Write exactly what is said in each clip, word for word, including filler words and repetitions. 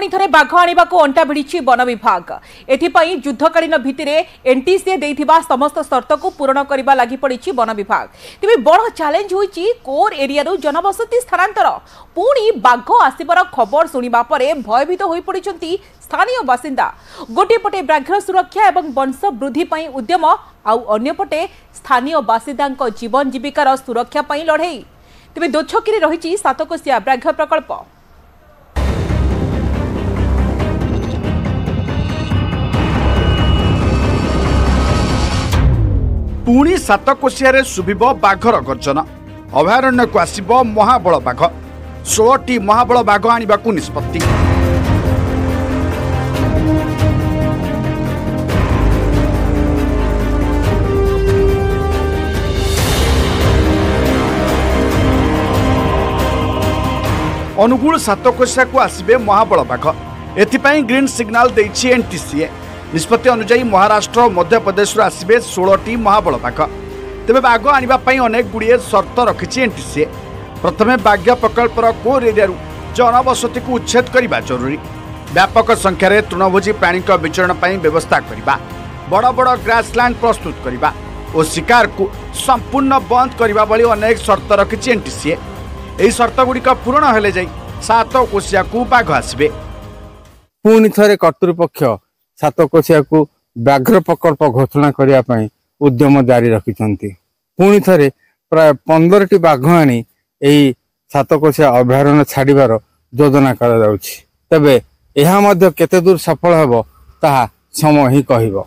पुणी थे बाघ आने को अंटा भिड़ी वन विभाग एथिपाई युद्धकालीन भित्तिरे एनटीसी देथिबा समस्त शर्त को पूरण करने लगी पड़ी वन विभाग। तेज बड़ चैलेंज होईची कोर एरिया जनबसती स्थानांतर पुणी बाघ आसबार खबर शुणा भयभीत हो पड़ी स्थानीय बासिंदा। गोटे पटे व्याघ्र सुरक्षा एवं वंश वृद्धि उद्यम आउ अन्यपटे स्थानीय बासिंदा जीवन जीविकार सुरक्षा लड़े। तेज दोछकी रही सातकोशिया व्याघ्र प्रकल्प। पुणी सातकोशिया शुभिब बाघर गर्जन अभयारण्य को आसब महाबल बाघ षोलटी महाबल बाघ आने को निष्पत्ति। अनुगुल सातकोशिया को आसबे महाबल बाघ एथिपाई ग्रीन सिग्नाल देछि एनटीसीए। निष्पत्ति अनुଯାयी महाराष्ट्र और मध्य प्रदेश आसबे षोलटी महाबल बाघ। तेज बाघ आने अनेक गुड़िए शर्त रखी एनटीसीए। प्रथमे बाघ प्रकल्पर कोर एरिया जनबसती को उच्छेद करने जरूरी। व्यापक संख्यार तृणभोजी प्राणी विचरण व्यवस्था करने बड़ बड़ ग्रासलैंड प्रस्तुत करने और शिकार को संपूर्ण बंद करने भली अनेक शर्त रखी एनटीसीए। यही शर्त गुड़िक पूरण हेले जाई सातकोशिया को बाघ आसबे। पुणी थे कर्तृपक्ष सातकोशिया को व्याघ्र प्रकल्प घोषणा करने उद्यम जारी रखिंट। पुणी थे प्राय पंद्रह टी बाघ आनी यही सातकोशिया अभयारण्य छाड़बार योजना कर तेबे यह मध्य केते दूर सफल हेबो ताहा समय ही कहिबो।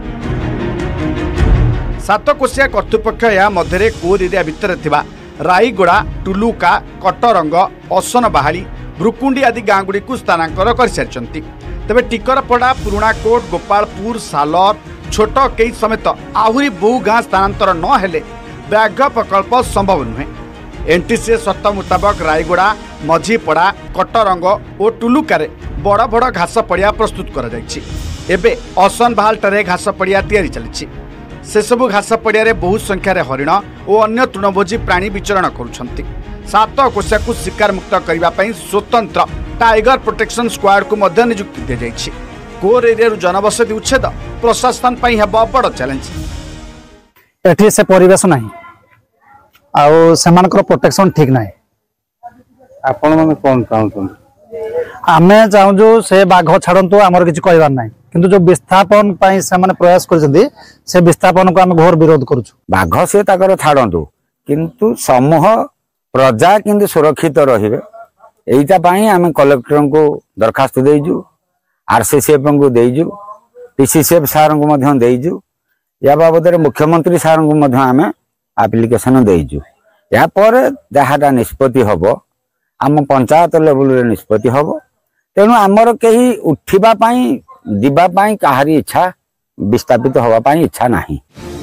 सातकोशिया कर्तृपक्ष या मध्य कोर एरिया भितर थिबा राईगोड़ा टुलुका कटरंग असन बाहाली ब्रुकुंडी आदि गाँ गुड़ी को स्थानांतर कर सारी। तेज टिकरपड़ा पुराणाकोट गोपालपुर सालर छोट कई समेत आहरी बहु गाँ स्थानांतर न हेले व्याघ्र प्रकल्प संभव नुहे। एनटीसी शर्त मुताबक रायगोड़ा मझीपड़ा कटरंग और टुलुकार बड़ बड़ घास पड़िया प्रस्तुत कर असन बाहाल घास पड़िया तैयारी चली। से सबु घास पड़िया बहु संख्यार हरिण और अन्य तृणभोजी प्राणी विचरण करुछंती। सातकोशिया को शिकार मुक्त करने स्वतंत्र टाइगर प्रोटेक्शन स्क्वाड को मध्य नियुक्ति दी जाइछि। कोर एरिया जनबसती उच्छेद प्रशासन बड़ चैलेंज। एठी से परिवेश नहीं आउ सेमानकर प्रोटेक्शन ठीक नहीं। आपण माने कोन चाहूछन आमे चाहूछु से बाघ छाड़ंतु आमर किछि कहबार नाही किंतु जो विस्थापन पई से माने प्रयास करछथि से विस्थापन को आमे घोर विरोध करूछु। बाघ से ताकर छाड़ंतु किंतु समूह प्रजा किंतु सुरक्षित रहिबे एइटा पई आमे कलेक्टर को दरखास्त देइजु आरसीसीएफ को देइजु पीसीसीएफ सार को मध्य देइजु या बाबद मुख्यमंत्री सार को मध्य आमे एप्लिकेशन देइजु। या पर जहाटा निष्पत्ति हबो आम पंचायत लेवल रे निष्पत्ति हबो। तेणु आमर कहीं उठिबा पई दिबा पई काहारी इच्छा विस्थापित होवा पई इच्छा नाही।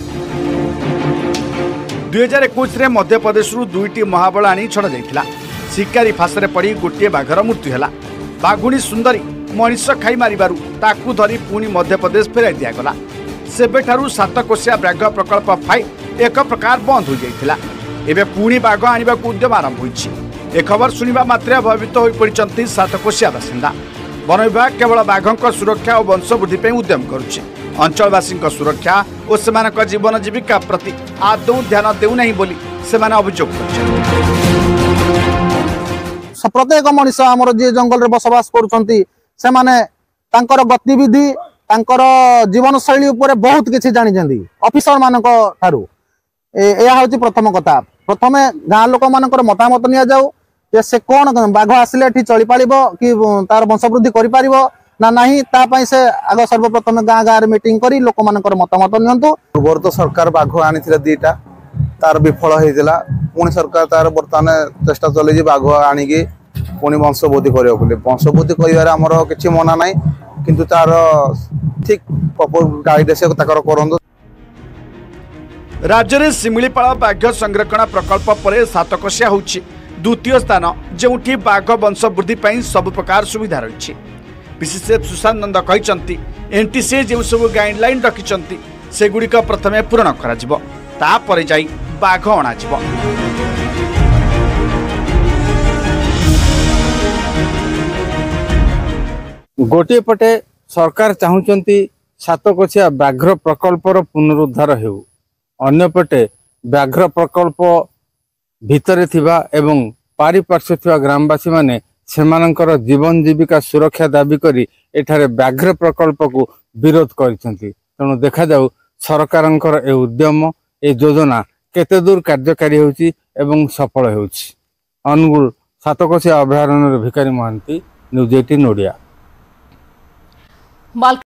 दुई हजार इक्कीस मध्य प्रदेश दुईटी महाबल आनी छड़ा जाइथिला। शिकारी फासरे पड़ी गोटे बाघर मृत्यु है। बाघुणी सुंदरी मनीष खाई मारिबारु ताकू धरी पुणी मध्य प्रदेश फेराई दियागला। सेबेठारु सातकोशिया व्याघ्र प्रकल्प फाइल एक प्रकार बंद हो जाइथिला। एबे पुणी बाघ आनिबा को उद्यम आरंभ होइछि। ए खबर सुनिबा मात्रे भयभीत होई पड़िचंती सातकोशिया बासिंदा। वन विभाग केवल बाघों सुरक्षा और वंश वृद्धि पे उद्यम करुछि। अंचलवासी सुरक्षा और सेमानक जीवन जीविका प्रति आदौ ध्यान देउ नहीं बोली सेमाने अभियोग करछथि। प्रत्येक मनीष आमर जी जंगल रे बसवास करुछंती सेमाने तांकर गतिविधि तांकर जीवन शैली ऊपर बहुत किछि जानि जंदी ऑफिसर मानक थारु। एया होछि प्रथम कथा। प्रथमे गाँ लोक मानकर मतामत निया जाऊ जे से कोन बाघ आसिले एठी चली पालिबो कि तार वंशवृद्धि करि पारिबो ना नहीं ता पई से आग सर्वप्रथम गाँ गाँ रे मीटिंग करी लोक मानकर मतामत नियंतु। पूर्व तो सरकार बाघ आनिथिले दीटा तार विफल होइदिला पुणी सरकार तार वर्तमान चेष्टा चले बाघ आनिकी पुणी वंशवृद्धि करियो बोले वंशवृद्धि करिवार हमर किछि मना नाही किंतु तार ठीक प्रॉपर गाइडेंस ताकर करंदो। राज्य में शिमिलीपाल बाघ संरक्षण प्रकल्प पर सातकोशिया होछि द्वितीय स्थान जोठी बाघ वंश वृद्धि पर सब प्रकार सुविधा रही। पीसीसीएफ सुशांत नंद कहते एनटीसी जो सब गाइडलाइन रखिंट सेगुड़िक प्रथमे पूरण कर जाई बाघ अणाजिब। गोटे पटे सरकार चाहूँगी सातकोशिया व्याघ्र प्रकल्पर पुनरुद्धार हेउ अन्यपटे व्याघ्र प्रकल्प भितरे थिबा एवं पारिपार्श्व थिबा ग्रामवासी माने सेमानंकर जीवन जीविका सुरक्षा दाबी करी एठारे व्याघ्र प्रकल्प को विरोध करिसेंती। तेणु देखा जाऊ सरकारंकर ए उद्यम ए योजना केते दूर कार्यकारी होउची एवं सफल होउची। अनुगुल सातकोशिया अभयारण्य भिकारी महांती न्यूज एटीन ओडिया।